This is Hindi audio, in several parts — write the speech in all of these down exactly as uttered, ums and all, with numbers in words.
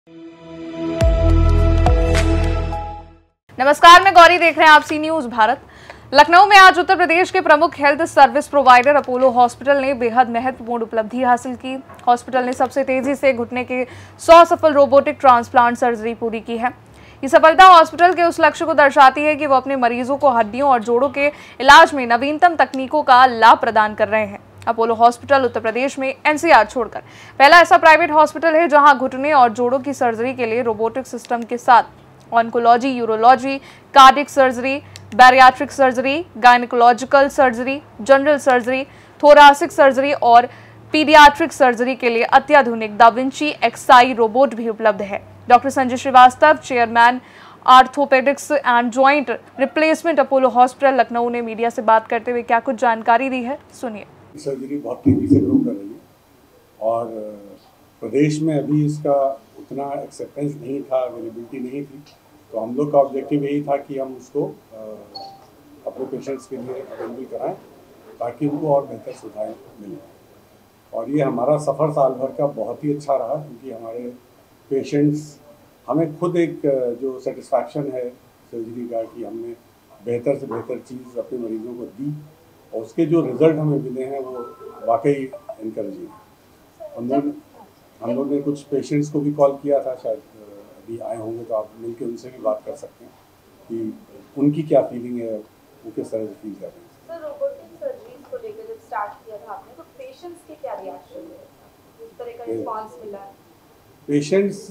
नमस्कार, मैं गौरी, देख रहे हैं आप सी न्यूज भारत। लखनऊ में आज उत्तर प्रदेश के प्रमुख health service provider Apollo hospital ने बेहद महत्वपूर्ण उपलब्धि हासिल की। हॉस्पिटल ने सबसे तेजी से घुटने के सौ सफल रोबोटिक ट्रांसप्लांट सर्जरी पूरी की है। ये सफलता हॉस्पिटल के उस लक्ष्य को दर्शाती है कि वो अपने मरीजों को हड्डियों और जोड़ों के इलाज में नवीनतम तकनीकों का लाभ प्रदान कर रहे हैं। अपोलो हॉस्पिटल उत्तर प्रदेश में एन सी आर छोड़कर पहला ऐसा प्राइवेट हॉस्पिटल है जहां घुटने और जोड़ों की सर्जरी के लिए रोबोटिक सिस्टम के साथ oncology, urology, cardiac surgery, bariatric surgery, gynaecological surgery, general surgery, thoracic surgery और पीडियाट्रिक सर्जरी के लिए अत्याधुनिक दा विंची एक्सआई रोबोट भी उपलब्ध है। Doctor Sanjay Srivastava, chairman orthopaedics and joint replacement Apollo hospital Lucknow ने मीडिया से बात करते हुए क्या कुछ जानकारी दी है, सुनिए। सर्जरी बहुत तेजी से ग्रो कर रही है और प्रदेश में अभी इसका उतना एक्सेप्टेंस नहीं था, अवेलेबिलिटी नहीं थी, तो हम लोग का ऑब्जेक्टिव यही था कि हम उसको अपने पेशेंट्स के लिए अवेलेबल कराएं ताकि उनको और बेहतर सुविधाएं मिलें। और ये हमारा सफ़र साल भर का बहुत ही अच्छा रहा, क्योंकि हमारे पेशेंट्स, हमें खुद एक जो सेटिस्फैक्शन है सर्जरी का कि हमने बेहतर से बेहतर चीज़ अपने मरीजों को दी और उसके जो रिज़ल्ट हमें मिले हैं वो वाकई इनकरेजिंग है। हम लोग हम लोग ने कुछ पेशेंट्स को भी कॉल किया था, शायद अभी आए होंगे तो आप मिलकर उनसे भी बात कर सकते हैं कि उनकी क्या फीलिंग है, वो किस तरह से फील कर रहे हैं। सर, रोबोटिक सर्जरीज को लेकर जब स्टार्ट किया था आपने, तो पेशेंट्स के क्या रिएक्शन है, किस तरह का रिस्पांस मिला है? पेशेंट्स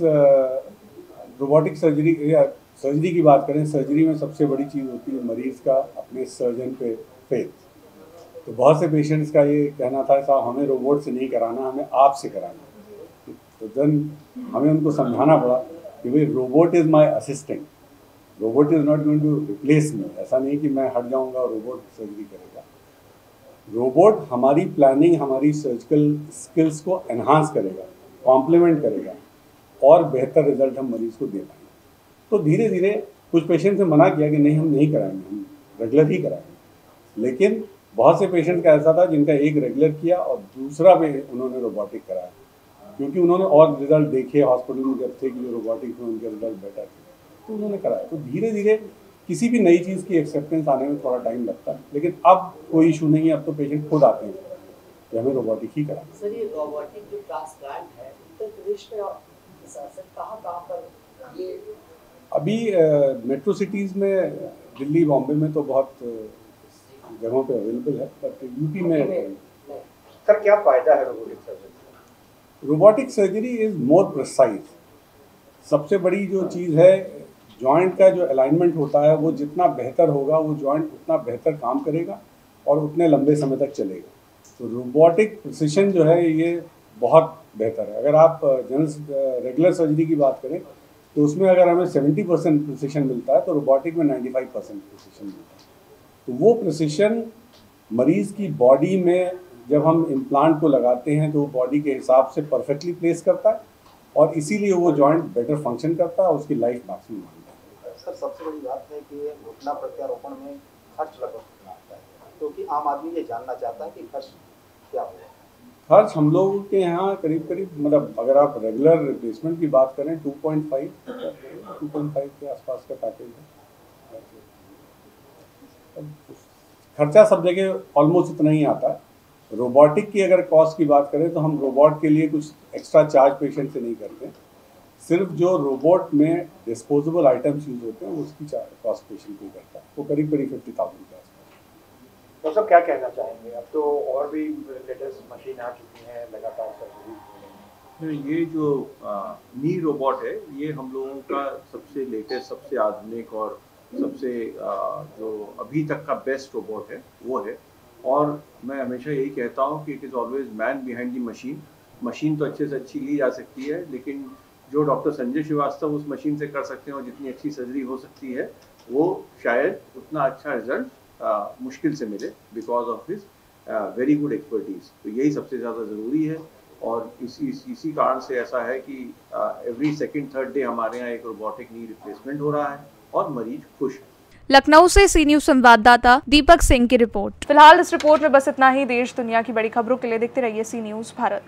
रोबोटिक सर्जरी या सर्जरी की बात करें, सर्जरी में सबसे बड़ी चीज़ होती है मरीज़ का अपने सर्जन पे फेथ। तो बहुत से पेशेंट्स का ये कहना था, साहब हमें रोबोट से नहीं कराना, हमें आप से कराना। तो देन हमें उनको समझाना पड़ा कि भाई robot is my assistant, robot is not going to replace me. ऐसा नहीं कि मैं हट जाऊंगा और रोबोट सर्जरी करेगा। रोबोट हमारी प्लानिंग, हमारी सर्जिकल स्किल्स को एनहांस करेगा, कॉम्प्लीमेंट करेगा और बेहतर रिजल्ट हम मरीज़ को दे पाएंगे। तो धीरे धीरे कुछ पेशेंट से मना किया कि नहीं, हम नहीं कराएंगे, हम रेगुलर ही कराएंगे। लेकिन बहुत से पेशेंट का ऐसा था जिनका एक रेगुलर किया और दूसरा भी उन्होंने रोबोटिक कराया, क्योंकि उन्होंने और रिजल्ट देखे हॉस्पिटल में जब थे कि जो रोबोटिक में उनके रिजल्ट बेटर थे, तो उन्होंने कराया। तो धीरे धीरे किसी भी नई चीज़ की एक्सेप्टेंस आने में थोड़ा टाइम लगता है, लेकिन अब कोई इशू नहीं है। अब तो पेशेंट खुद आते हैं कि हमें रोबोटिक ही कराना। सर, ये रोबोटिक जो ट्रांसप्लांट है उत्तर प्रदेश में कहाँ कहाँ पर ये अभी मेट्रो सिटीज़ में, दिल्ली, बॉम्बे में तो बहुत जगहों पे अवेलेबल है, बट यूपी में सर क्या फ़ायदा है robotic surgery? Robotic surgery is more precise. सबसे बड़ी जो चीज़ है, जॉइंट का जो अलाइनमेंट होता है वो जितना बेहतर होगा, वो जॉइंट उतना बेहतर काम करेगा और उतने लंबे समय तक चलेगा। तो रोबोटिक प्रिसिशन जो है ये बहुत बेहतर है। अगर आप जनरल रेगुलर सर्जरी की बात करें तो उसमें अगर हमें सेवेंटी परसेंट प्रिसिशन मिलता है, तो रोबोटिक में नाइन्टी फाइव परसेंट प्रिसिशन मिलता है। तो वो प्रिसिशन मरीज़ की बॉडी में जब हम इम्प्लांट को लगाते हैं तो वो बॉडी के हिसाब से परफेक्टली प्लेस करता है और इसीलिए वो जॉइंट बेटर फंक्शन करता है और उसकी लाइफ मैक्सिमम बनता है। सर, सबसे बड़ी बात है कि घुटना प्रत्यारोपण में खर्च लगभग कितना आता है, क्योंकि आम आदमी ये जानना चाहता है कि खर्च क्या होगा। खर्च हम लोगों के यहाँ करीब करीब, मतलब अगर आप रेगुलर रिप्लेसमेंट की बात करें, टू पॉइंट फाइव के आसपास का पैकेज है। खर्चा सब जगह ऑलमोस्ट इतना ही आता है। रोबोटिक की अगर कॉस्ट की बात करें तो हम रोबोट के लिए कुछ एक्स्ट्रा चार्ज पेशेंट से नहीं करते। सिर्फ जो रोबोट में डिस्पोजेबल आइटम्स यूज होते हैं उसकी कॉस्ट पेशेंट पे करता है, वो करीब करीब फिफ्टी थाउजेंड के आसपास। तो सब क्या कहना चाहेंगे? अब तो और भी लेटेस्ट मशीन आ चुकी हैं, लगातार सर्जरी। ये जो नी रोबोट है, ये हम लोगों का सबसे लेटेस्ट, सबसे आधुनिक और सबसे आ, जो अभी तक का बेस्ट रोबोट है वो है। और मैं हमेशा यही कहता हूँ कि it is always man behind the machine. Machine तो अच्छे से अच्छी ली जा सकती है, लेकिन जो डॉक्टर संजय श्रीवास्तव उस मशीन से कर सकते हैं और जितनी अच्छी सर्जरी हो सकती है, वो शायद उतना अच्छा रिजल्ट मुश्किल से मिले, because of his very good expertise. तो यही सबसे ज़्यादा ज़रूरी है और इसी इसी कारण से ऐसा है कि एवरी सेकेंड थर्ड डे हमारे यहाँ एक रोबोटिक नी रिप्लेसमेंट हो रहा है और मरीज खुश है। लखनऊ से सी न्यूज संवाददाता दीपक सिंह की रिपोर्ट। फिलहाल इस रिपोर्ट में बस इतना ही। देश दुनिया की बड़ी खबरों के लिए देखते रहिए सी न्यूज भारत।